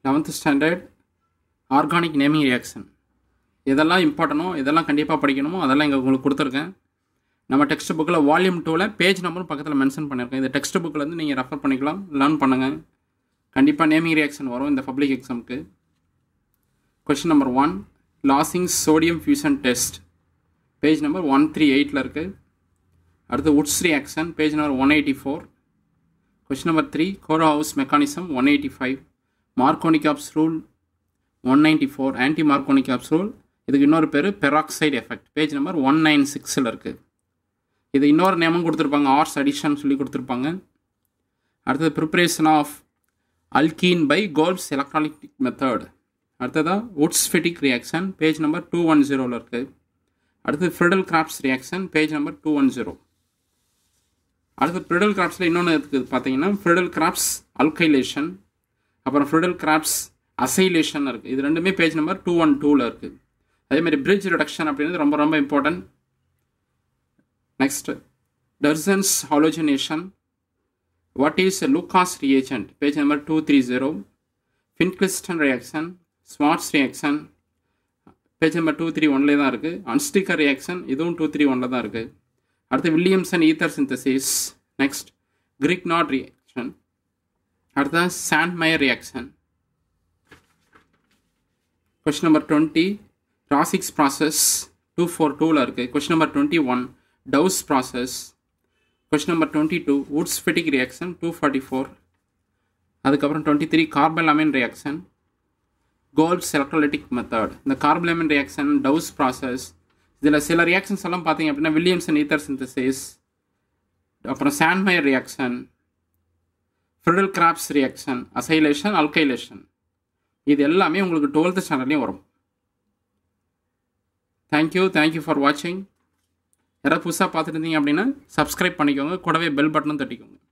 11th standard organic naming reaction. இதெல்லாம் இம்பார்ட்டனோ இதெல்லாம் கண்டிப்பாக படிக்கணுமோ அதெல்லாம் இங்கே உங்களுக்கு கொடுத்துருக்கேன். நம்ம டெக்ஸ்ட் புக்கில் வால்யூம் 2ல் பேஜ் நம்பரும் பக்கத்தில் மென்ஷன் பண்ணியிருக்கேன். இந்த டெக்ஸ்ட் புக்கிலேருந்து நீங்கள் ரெஃபர் பண்ணிக்கலாம், லேர்ன் பண்ணுங்கள். கண்டிப்பாக நேமிங் ரியாக்ஷன் வரும் இந்த பப்ளிக் எக்ஸாமுக்கு. Question number 1, Lassaigne's sodium fusion test, page number 138 இருக்குது. அடுத்து Wurtz reaction, page number 184. Question number 3, Kharasch mechanism 185, Markovnikov's rule 194, anti Markovnikov's rule, இதுக்கு இன்னொரு பேர் பெராக்சைடு எஃபெக்ட், பேஜ் நம்பர் 196 இருக்குது. இது இன்னொரு நேமும் கொடுத்துருப்பாங்க, ஆர்ஸ் அடிஷன் சொல்லி கொடுத்துருப்பாங்க. அடுத்தது preparation of alkene by Kolbe's electrolytic method. அடுத்ததாக உட்ஸ்ஃபெட்டிக் ரியாக்ஷன், பேஜ் நம்பர் 210 இருக்குது. அடுத்தது Friedel Crafts reaction, page number 210. அடுத்து ஃப்ரிடல் கிராப்ஸில் இன்னொன்று இருக்குது பார்த்தீங்கன்னா ஃப்ரிடல் கிராப்ஸ் அல்கைலேஷன், அப்புறம் ஃப்ரிடல் கிராப்ஸ் அசைலேஷன் இருக்குது. இது ரெண்டுமே பேஜ் நம்பர் 212 இருக்குது. அதேமாதிரி பிரிட்ஜ் ரிடக்ஷன் அப்படின்றது ரொம்ப ரொம்ப important. Next Darzens halogenation, what is Lucas reagent, page number 230. Finkelstein reaction, Swarts reaction, page number 231 தான் இருக்குது. அன்ஸ்டிக்கர் ரியாக்ஷன், இதுவும் 231 தான் இருக்குது. அடுத்து Williamson ether synthesis. Next Grignard reaction. அடுத்தது Sandmeyer reaction. Question number 20, Raschig process 242 இருக்குது. Question number 21, Dow's process. Question number 22, Wurtz Fittig reaction 244. அதுக்கப்புறம் 23, carbylamine reaction, Kolbe's electrolytic method. இந்த கார்பலாமின் ரியாக்ஷன், டவுஸ் ப்ராசஸ், இதில் சில ரியாக்ஷன்ஸ் எல்லாம் பார்த்தீங்க அப்படின்னா வில்லியம்சன் ஈத்தர் சிந்தசிஸ், அப்புறம் Sandmeyer reaction, Friedel Crafts reaction, acylation, alkylation, இது எல்லாமே உங்களுக்கு 12th ஸ்டாண்டர்ட்லேயும் வரும். தேங்க்யூ ஃபார் வாட்சிங். யாராவது புதுசாக பார்த்துட்டு இருந்தீங்க அப்படின்னா சப்ஸ்கிரைப் பண்ணிக்கோங்க, கூடவே பெல் பட்டனும் தட்டிக்கோங்க.